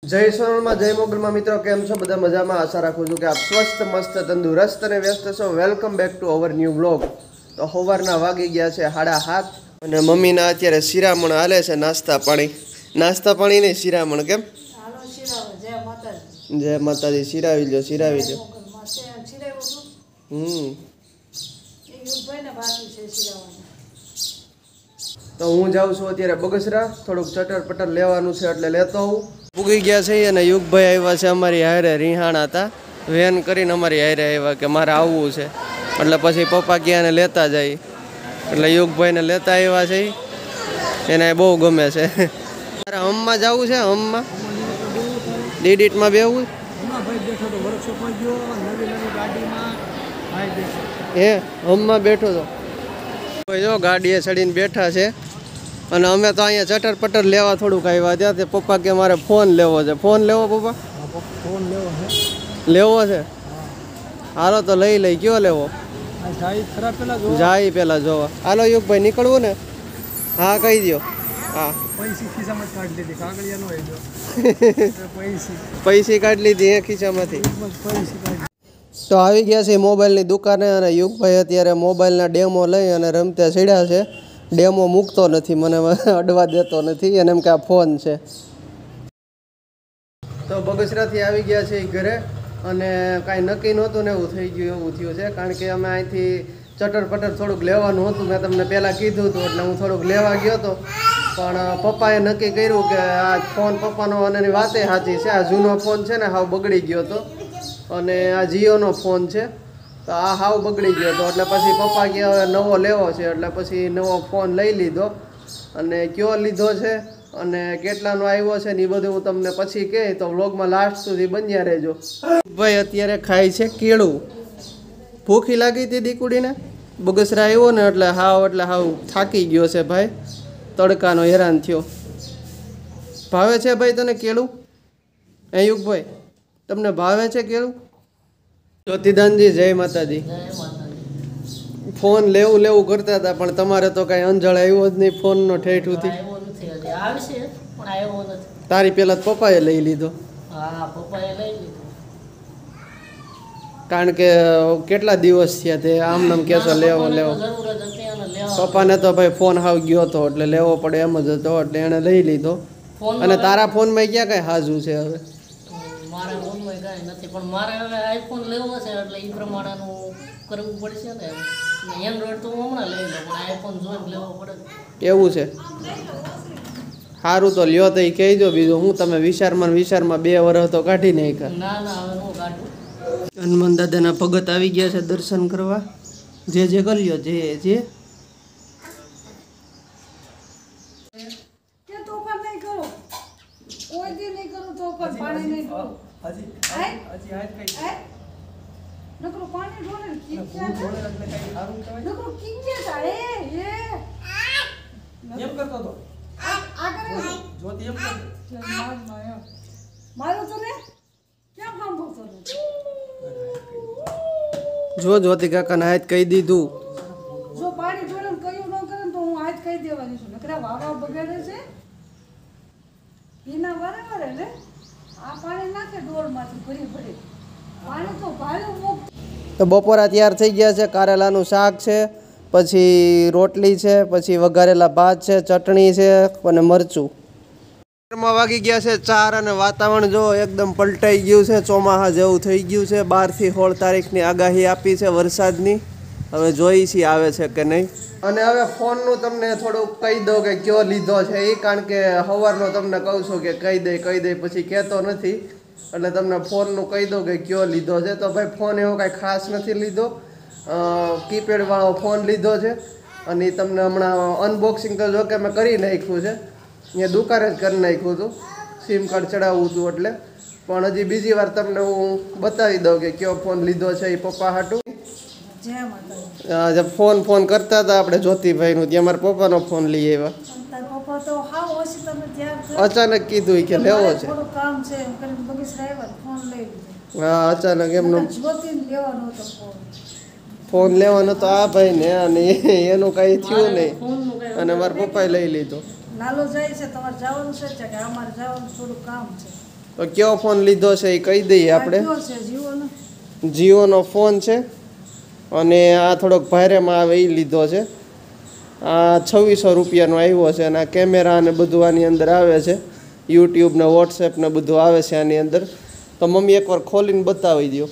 જય સોનલમાં જય મોગલમાં મિત્રો કેમ છો બધા મજામાં આશા રાખું છું કે આપ સ્વસ્થ મસ્ત તંદુરસ્ત અને વ્યસ્ત છો welcome back to our new vlog તો સવારના વાગી ગયા છે 7:30 અને મમ્મીના અત્યારે શિરામણ હાલે છે નાસ્તા પાણી નહીં શિરામણ કેમ હાલો શિરાવ જય માતાજી જય માતાજી શિરાવી લો શિરાવ એ યુગભાઈને બાકી છે શિરાવાનું તો હું જાઉં છું અત્યારે બગસરા થોડુંક ચટર પટર લેવાનું છે એટલે લેતો હું પૂગી ગયા છે અને યુગભાઈ આવ્યા છે અમારી હારે રીહાણા હતા વેન કરીને અમારી હારે આવ્યા કે મારે આવવું છે એટલે પછી પપ્પા ક્યાંને લેતા જાય એટલે યુગભાઈને લેતા આવ્યા છે એને બહુ ગમે છે મારે હમમાં જવું છે હમમાં ડીડીટમાં બેવું હે હમમાં બેઠો તો જો ગાડીએ ચડીને બેઠા છે અને અમે તો અહીંયા ચટર પટર લેવા થોડુંક આવ્યા ત્યાં તે પપ્પા કે મારે ફોન લેવો છે ફોન લેવો પપ્પા ફોન લેવો છે હાલો તો લઈ કયો લેવો જાય પેલા જોવા હાલો યુગભાઈ નીકળવું ને હા કહી દો હા પૈસી કાઢી લીધી એ ખિસ્સામાંથી તો આવી ગયા છે મોબાઈલની દુકાને અને યુગભાઈ અત્યારે મોબાઈલના ડેમો લઈ અને રમતા ચડ્યા છે ડેમો મૂકતો નથી મને અડવા દેતો નથી એને એમ કે આ ફોન છે તો બગસરાથી આવી ગયા છે ઘરે અને કાંઈ નક્કી નહોતું ને એવું થઈ ગયું એવું થયું છે કારણ કે અમે અહીંથી ચટર પટર થોડુંક લેવાનું હતું મેં તમને પહેલાં કીધું હતું એટલે હું થોડુંક લેવા ગયો હતો પણ પપ્પાએ નક્કી કર્યું કે આ ફોન પપ્પાનો અને એની વાતે સાચી છે આ જૂનો ફોન છે ને હાવ બગડી ગયો હતો અને આ જીઓનો ફોન છે તો આ હાવ બગડી ગયો હતો એટલે પછી પપ્પા કે હવે નવો લેવો છે એટલે પછી નવો ફોન લઈ લીધો અને કયો લીધો છે અને કેટલાનો આવ્યો છે ને એ બધું હું તમને પછી કહે તો વ્લોગમાં લાસ્ટ સુધી બન્યા રહેજો ભાઈ અત્યારે ખાય છે કેળું ભૂખી લાગી હતી દીકુડીને બગસરા આવ્યો ને એટલે હાવ થાકી ગયો છે ભાઈ તડકાનો હેરાન થયો ભાવે છે ભાઈ તને કેળું યુગભાઈ તમને ભાવે છે કેળું જ્યોતિદાનજી જય માતાજી ફોન લેવું કરતા હતા પણ તમારે તો કાંઈ અંજળ આવ્યો જ નહીં ફોનનો ઠેઠુંથી તારી પેલા પપ્પાએ લઈ લીધો કારણ કે કેટલા દિવસ થયા તે આમ નામ કેસો લેવો પપ્પાને તો ભાઈ ફોન હાવ ગયો હતો એટલે લેવો પડે એમ જ હતો એટલે એણે લઈ લીધો અને તારા ફોનમાં ક્યાં કઈ હાજુ છે હવે મારા ફોનમાં કાંઈ નથી પણ મારે હવે આઈફોન લેવો છે એટલે એ પ્રમાણેનું કરવું પડશે ને એન્ડ્રોઈડ તો હું હમણાં લઈ લઉં પણ આઈફોન જોઈને લેવો પડે એવું છે સારું તો લ્યો તો એ કહેજો બીજું હું તમે વિચારમાં 2 વર્ષ તો કાઢી નાખ્યા ના હવે હું કાઢું હનુમાન દાદાના ભગત આવી ગયા છે દર્શન કરવા જે કર્યો જે નકરો પાણી ઢોળે નકરો કિંજે એ એમ કરતો તો આ કરે જોતી એમ કરતો મારો તો ને કેમ સાંભળતો જો જ્યોતિ કાકાને હાથ કહી દીધું જો પાણી ઢોળે કયું ન કરે તો હું હાથ કહી દેવાની છું નકરા વાવા બગાડે છે એના વારે ને આ પાણી નાખે ડોળમાંથી ભરી પાણી તો ભાડું મૂક તો બપોરા તૈયાર થઈ ગયા છે કારેલાનું શાક છે પછી રોટલી છે પછી વઘારેલા ભાત છે ચટણી છે અને મરચું વાગી ગયા છે 4 અને વાતાવરણ જો એકદમ પલટાઈ ગયું છે ચોમાસા જેવું થઈ ગયું છે 12 થી 16 તારીખની આગાહી આપી છે વરસાદની હવે જોઈ છીએ આવે છે કે નહીં અને હવે ફોનનું તમને થોડુંક કહી દો કે કયો લીધો છે એ કારણ કે સવારનો તમને કહું છું કે કહી દે પછી કહેતો નથી એટલે તમને ફોનનું કહી દો કે કયો લીધો છે તો ભાઈ ફોન એવો કાંઈ ખાસ નથી લીધો કીપેડવાળો ફોન લીધો છે અને એ તમને હમણાં અનબોક્સિંગ તો જો કે મેં કરી નાખ્યું છે અહીંયા દુકાને જ કરી નાખ્યું હતું સિમ કાર્ડ ચડાવવું હતું એટલે પણ હજી બીજી વાર તમને હું બતાવી દઉં કે કયો ફોન લીધો છે એ પપ્પા હાટું ફોન કરતા હતા આપણે જ્યોતિભાઈનું ત્યાં મારા પપ્પાનો ફોન લઈ આવ્યા અચાનક કીધું કે લેવો છે હા અચાનક એમનો ફોન લેવાનો તો આ ભાઈ ને અને એનું કઈ થયું નહીં અને મારા પપ્પાએ લઈ લીધો નાલો જાય છે તમારે જવાનું છે કે અમારે જવાનું થોડું કામ છે તો કયો ફોન લીધો છે એ કહી દઈએ આપણે. કયો છે જીઓનો? જીઓનો ફોન છે અને આ થોડોક ભારેમાં આવે એ લીધો છે. આ 2600 રૂપિયાનો આવ્યો છે અને આ કેમેરા ને બધું આની અંદર આવે છે. યુટ્યુબ ને વોટ્સએપ ને બધું આવે છે આની અંદર. તો મમ્મી એકવાર ખોલીને બતાવી દો.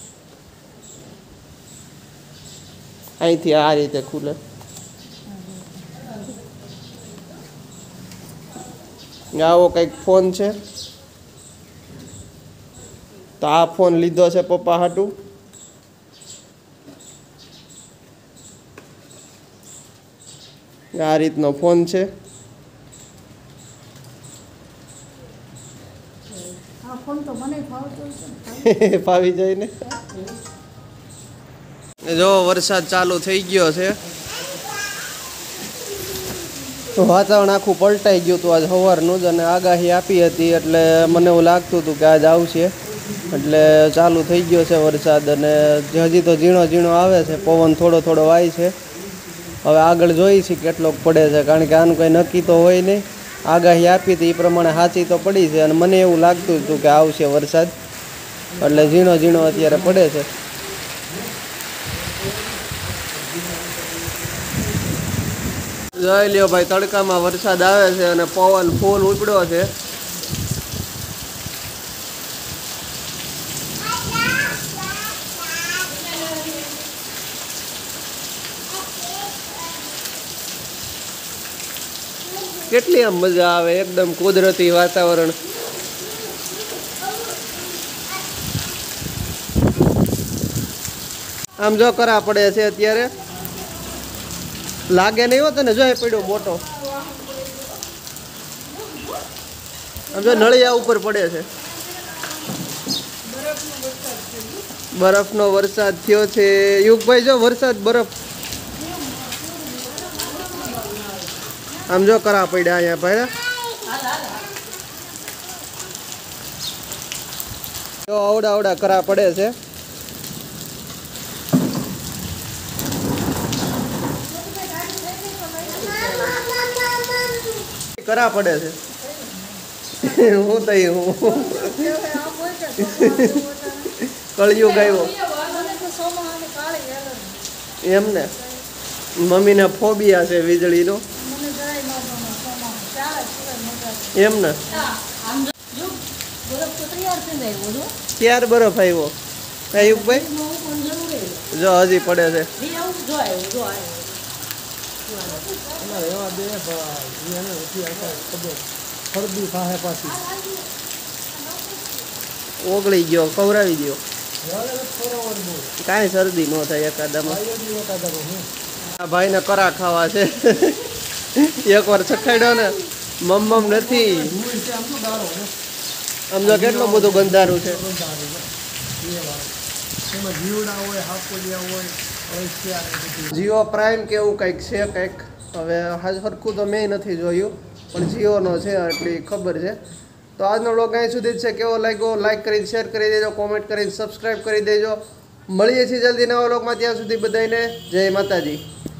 અહીંથી આ રીતે ખુલે. આવો કંઈક ફોન છે. તો આ ફોન લીધો છે પપ્પા હાટું. આ રીતનો ફોન છે. આ ફોન તો મને ફાવતો છે. ફાવી જાય ને. જો વરસાદ ચાલુ થઈ ગયો છે. વાતાવરણ આખું પલટાઈ ગયું હતું આજ સવારનું જ અને આગાહી આપી હતી એટલે મને એવું લાગતું હતું કે આજ આવશે. એટલે ચાલુ થઈ ગયો છે વરસાદ અને હજી તો ઝીણો ઝીણો આવે છે. પવન થોડો થોડો વાય છે. હવે આગળ જોઈએ છીએ કેટલોક પડે છે કારણ કે આનું કંઈ નક્કી તો હોય નહીં. આગાહી આપી હતી એ પ્રમાણે સાચી તો પડી છે અને મને એવું લાગતું હતું કે આવશે વરસાદ. એટલે ઝીણો ઝીણો અત્યારે પડે છે. જોઈ લ્યો ભાઈ, તડકામાં વરસાદ આવે છે અને પવન ફૂલ ઉપડ્યો છે. કેટલી આમ મજા આવે, એકદમ કુદરતી વાતાવરણ. આમ જો કરા પડે છે અત્યારે. લાગે નહીં હોતો ને, જો એ પડ્યો મોટો. આમ જો નળિયા ઉપર પડે છે. બરફનો વરસાદ થયો છે. યુગભાઈ જો વરસાદ બરફ. આમ જો કરા પડ્યા અહીંયા ભાઈ. જો આવડા આવડા કરા પડે છે. કરા પડે છે. હું તઈ હું કળિયુગ આવ્યો એમ ને. મમ્મીને ફોબિયા છે વીજળીનો એમ ને. ક્યારે બરફ આવ્યો ભાઈ? જો હજી પડે છે. ઓગળી ગયો, ખવડાવી ગયો. કાંઈ શરદી ન થાય એકાદામાં. આ ભાઈને કરા ખાવા છે. એકવાર ચખાડ્યો ને મમ નથી. સમજો કેટલું બધું ગંધારું છે. જીઓ પ્રાઇમ કે એવું કંઈક છે કંઈક. હવે સરખું તો મેં નથી જોયું પણ જીઓનો છે એટલી ખબર છે. તો આજનો વ્લોગ અહીં સુધી જ છે. કેવો લાગ્યો લાઈક કરીને શેર કરી દેજો, કોમેન્ટ કરીને સબસ્ક્રાઈબ કરી દેજો. મળીએ છીએ જલ્દી નવા વ્લોગમાં. ત્યાં સુધી બધાને જય માતાજી.